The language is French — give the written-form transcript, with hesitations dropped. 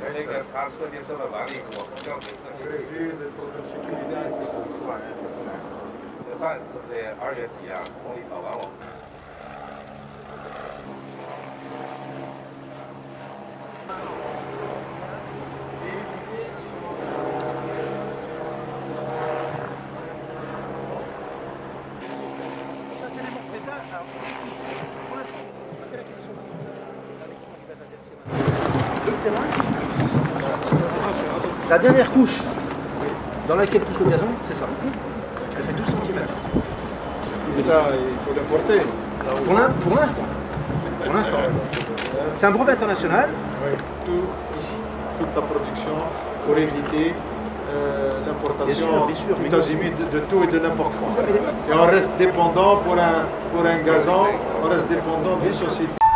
这个它设计设备完了以后，标准设计就算是在2月底啊，统一找完我。 Ça c'est les bons, mais ça, alors je vous explique. Pour l'instant, on a fait l'acquisition d'un équipement qui va être laser. La dernière couche dans laquelle pousse le gazon, c'est ça. Elle fait 12 cm. Et ça, il faut l'importer. Pour l'instant. Pour l'instant. C'est un brevet international. Oui, tout ici, toute la production pour éviter l'importation tout azimut de tout et de n'importe quoi. Et on reste dépendant pour un gazon, on reste dépendant des sociétés.